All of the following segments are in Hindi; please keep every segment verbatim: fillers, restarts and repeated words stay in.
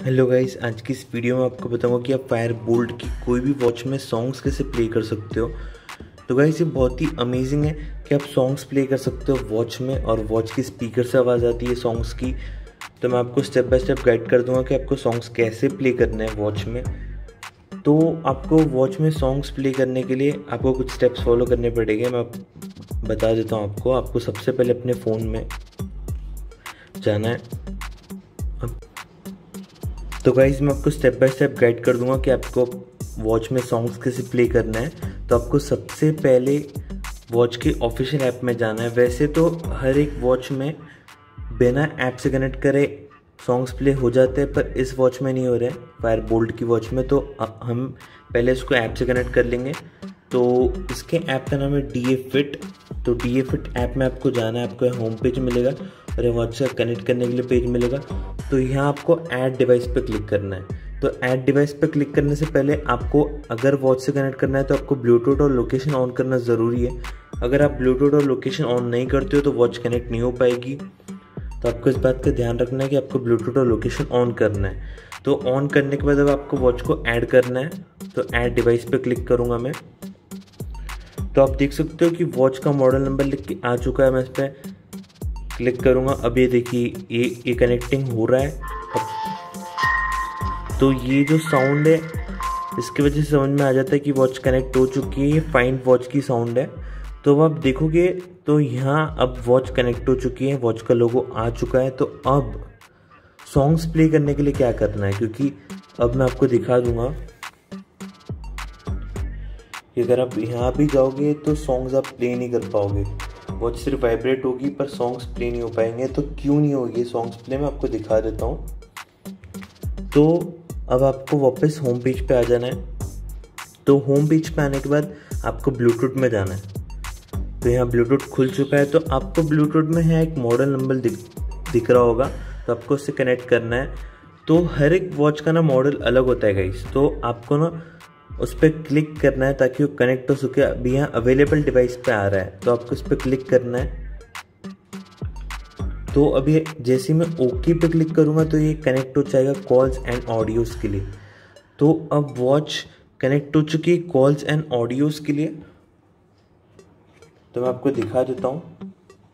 हेलो गाइस, आज की इस वीडियो में आपको बताऊंगा कि आप फायर बोल्ट की कोई भी वॉच में सॉन्ग्स कैसे प्ले कर सकते हो। तो गाइस, ये बहुत ही अमेजिंग है कि आप सॉन्ग्स प्ले कर सकते हो वॉच में, और वॉच की स्पीकर से आवाज़ आती है सॉन्ग्स की। तो मैं आपको स्टेप बाय स्टेप गाइड कर दूंगा कि आपको सॉन्ग्स कैसे प्ले करने हैं वॉच में। तो आपको वॉच में सॉन्ग्स प्ले करने के लिए आपको कुछ स्टेप्स फॉलो करने पड़ेंगे। मैं बता देता हूँ आपको आपको सबसे पहले अपने फ़ोन में जाना है। तो गाइज़, मैं आपको स्टेप बाय स्टेप गाइड कर दूंगा कि आपको वॉच में सॉन्ग्स कैसे प्ले करना है। तो आपको सबसे पहले वॉच के ऑफिशियल ऐप में जाना है। वैसे तो हर एक वॉच में बिना ऐप से कनेक्ट करे सॉन्ग्स प्ले हो जाते हैं, पर इस वॉच में नहीं हो रहे हैं, फायर बोल्ट की वॉच में। तो हम पहले इसको ऐप से कनेक्ट कर लेंगे। तो इसके ऐप का नाम है डी ए फिट। तो डी ए फिट ऐप में आपको जाना है, आपको होम पेज मिलेगा और वॉच से कनेक्ट करने के लिए पेज मिलेगा। तो यहाँ आपको ऐड डिवाइस पे क्लिक करना है। तो ऐड डिवाइस पे क्लिक करने से पहले आपको अगर वॉच से कनेक्ट करना है तो आपको ब्लूटूथ और लोकेशन ऑन करना ज़रूरी है। अगर आप ब्लूटूथ और लोकेशन ऑन नहीं करते हो तो वॉच कनेक्ट नहीं हो पाएगी। तो आपको इस बात का ध्यान रखना है कि आपको ब्लूटूथ और लोकेशन ऑन करना है। तो ऑन करने के बाद अब आपको वॉच को ऐड करना है। तो ऐड डिवाइस पे क्लिक करूँगा मैं। तो आप देख सकते हो कि वॉच का मॉडल नंबर लिख के आ चुका है। मैं इस पर क्लिक करूँगा। अब ये देखिए, ये ये कनेक्टिंग हो रहा है। अब तो ये जो साउंड है इसकी वजह से समझ में आ जाता है कि वॉच कनेक्ट हो चुकी है। ये फाइंड वॉच की साउंड है। तो अब आप देखोगे तो यहाँ अब वॉच कनेक्ट हो चुकी है, वॉच का लोगो आ चुका है। तो अब सॉन्ग्स प्ले करने के लिए क्या करना है, क्योंकि अब मैं आपको दिखा दूंगा कि अगर आप यहाँ भी जाओगे तो सॉन्ग्स आप प्ले नहीं कर पाओगे। वॉच सिर्फ वाइब्रेट होगी पर सॉन्ग्स प्ले नहीं हो पाएंगे। तो क्यों नहीं होगी सॉन्ग्स प्ले, मैं आपको दिखा देता हूँ। तो अब आपको वापस होम पेज पे आ जाना है। तो होम पेज पे आने के बाद आपको ब्लूटूथ में जाना है। तो यहाँ ब्लूटूथ खुल चुका है। तो आपको ब्लूटूथ में है एक मॉडल नंबर दिख दिख रहा होगा, तो आपको उससे कनेक्ट करना है। तो हर एक वॉच का ना मॉडल अलग होता है गाइस। तो आपको ना उस पर क्लिक करना है ताकि वो कनेक्ट हो सके। अभी यहाँ अवेलेबल डिवाइस पे आ रहा है, तो आपको इस पर क्लिक करना है। तो अभी जैसे मैं ओके पे क्लिक करूँगा तो ये कनेक्ट हो जाएगा कॉल्स एंड ऑडियोज़ के लिए। तो अब वॉच कनेक्ट हो चुकी है कॉल्स एंड ऑडियोज़ के लिए। तो मैं आपको दिखा देता हूँ।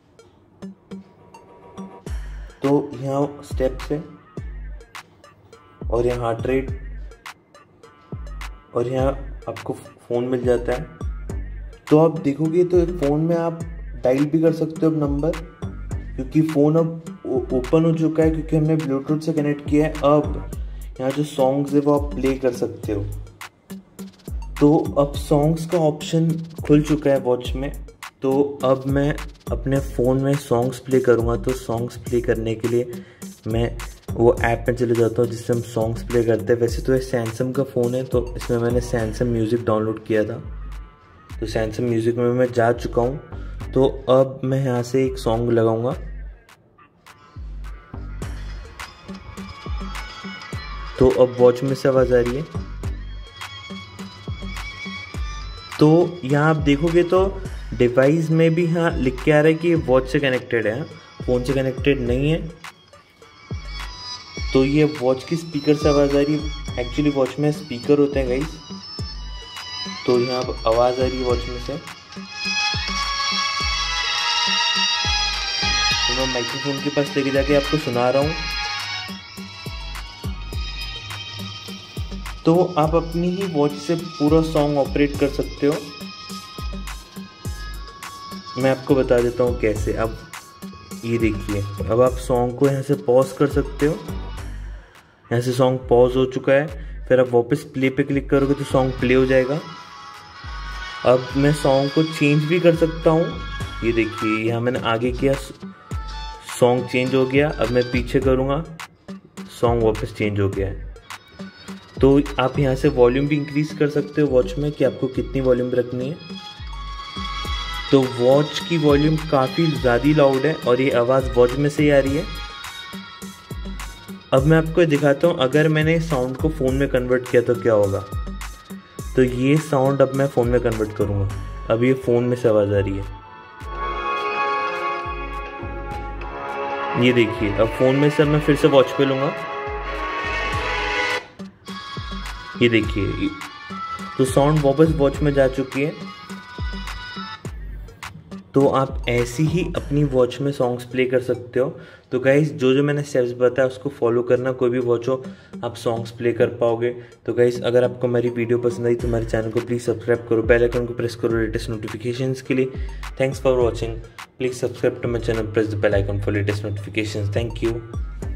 तो यहाँ स्टेप्स है और यहाँ हार्ट रेट और यहाँ आपको फ़ोन मिल जाता है। तो आप देखोगे तो फ़ोन में आप डायल भी कर सकते हो अब नंबर, क्योंकि फ़ोन अब ओपन हो चुका है, क्योंकि हमने ब्लूटूथ से कनेक्ट किया है। अब यहाँ जो सॉन्ग्स है वो आप प्ले कर सकते हो। तो अब सॉन्ग्स का ऑप्शन खुल चुका है वॉच में। तो अब मैं अपने फ़ोन में सॉन्ग्स प्ले करूँगा। तो सॉन्ग्स प्ले करने के लिए मैं वो ऐप में चले जाता हूँ जिससे हम सॉन्ग्स प्ले करते हैं। वैसे तो ये सैमसंग का फ़ोन है, तो इसमें मैंने सैमसंग म्यूज़िक डाउनलोड किया था। तो सैमसंग म्यूज़िक में मैं जा चुका हूँ। तो अब मैं यहाँ से एक सॉन्ग लगाऊंगा। तो अब वॉच में से आवाज़ आ रही है। तो यहाँ आप देखोगे तो डिवाइस में भी यहाँ लिख के आ रहा है कि वॉच से कनेक्टेड है, फ़ोन से कनेक्टेड नहीं है। तो ये वॉच की स्पीकर से आवाज़ आ रही है। एक्चुअली वॉच में स्पीकर होते हैं गाइस। तो यहाँ आवाज़ आ रही है वॉच में से। तो मैं माइक्रोफोन के पास लेके जाके आपको सुना रहा हूँ। तो आप अपनी ही वॉच से पूरा सॉन्ग ऑपरेट कर सकते हो। मैं आपको बता देता हूँ कैसे। अब ये देखिए, अब आप सॉन्ग को यहाँ से पॉज कर सकते हो। यहाँ से सॉन्ग पॉज हो चुका है। फिर आप वापस प्ले पे क्लिक करोगे तो सॉन्ग प्ले हो जाएगा। अब मैं सॉन्ग को चेंज भी कर सकता हूँ। ये देखिए, यहाँ मैंने आगे किया, सॉन्ग चेंज हो गया। अब मैं पीछे करूँगा, सॉन्ग वापस चेंज हो गया है। तो आप यहाँ से वॉल्यूम भी इंक्रीज कर सकते हो वॉच में, कि आपको कितनी वॉल्यूम रखनी है। तो वॉच की वॉल्यूम काफ़ी ज़्यादा लाउड है और ये आवाज़ वॉच में से ही आ रही है। अब मैं आपको दिखाता हूँ अगर मैंने साउंड को फ़ोन में कन्वर्ट किया तो क्या होगा। तो ये साउंड अब मैं फ़ोन में कन्वर्ट करूँगा। अब ये फ़ोन में से आवाज़ आ रही है। ये देखिए, अब फ़ोन में से मैं फिर से वॉच पे लूँगा। ये देखिए, तो साउंड वापस वॉच में जा चुकी है। तो आप ऐसी ही अपनी वॉच में सॉन्ग्स प्ले कर सकते हो। तो गाइज़ जो जो मैंने स्टेप्स बताया उसको फॉलो करना, कोई भी वॉच हो आप सॉन्ग्स प्ले कर पाओगे। तो गाइज़ अगर आपको मेरी वीडियो पसंद आई तो हमारे चैनल को प्लीज़ सब्सक्राइब करो, बेल आइकन को प्रेस करो लेटेस्ट नोटिफिकेशंस के लिए। Thanks for watching, please subscribe to my channel, press the bell icon for latest notifications. Thank you.